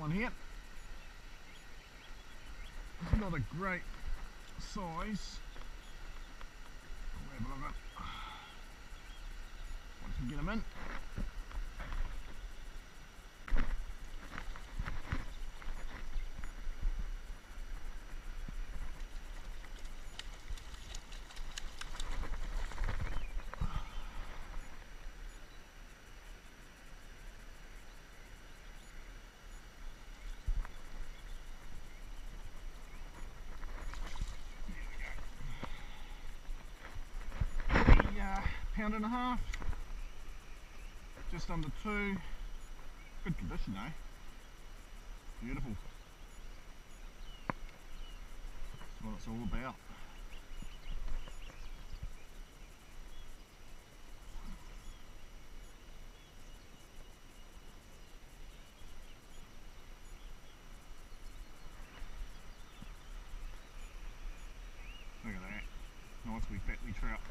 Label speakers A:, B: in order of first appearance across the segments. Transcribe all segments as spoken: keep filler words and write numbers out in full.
A: one here. It's not a great size. We'll have a look at it once we get them in. Pound and a half, just under two. Good condition, eh? Beautiful. That's what it's all about. Look at that, nice wee fat wee trout.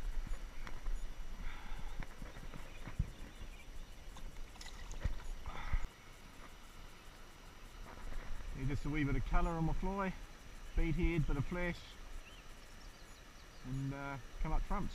A: Just a wee bit of colour on my fly, bead head, bit of flash, and uh, come up trumps.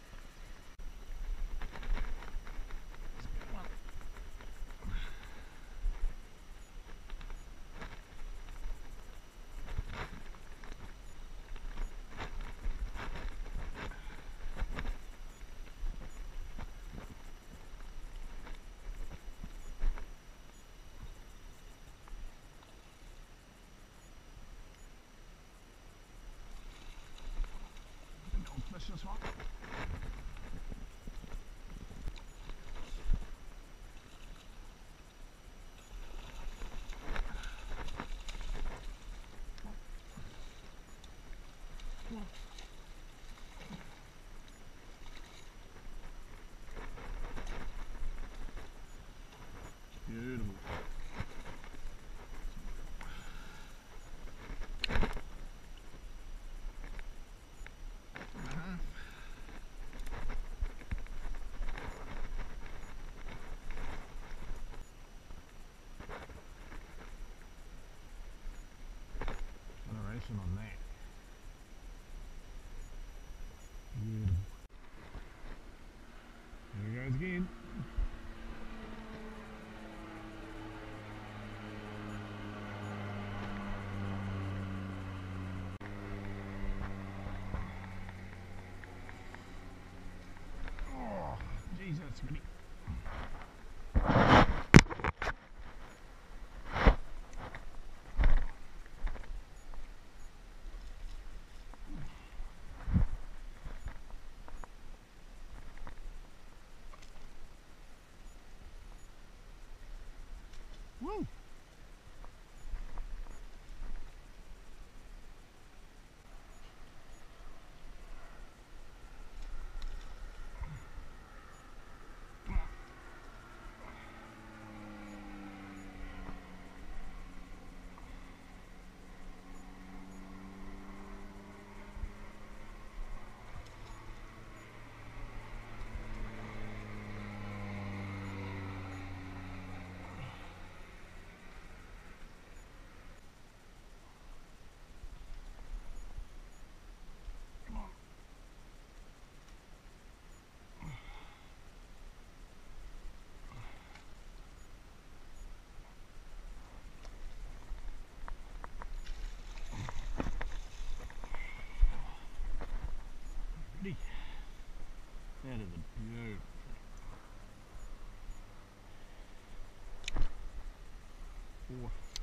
A: This one. Beautiful. On that. Beautiful. There he goes again. Oh, geez, that's pretty. Woo! That is a beautiful trout. Four.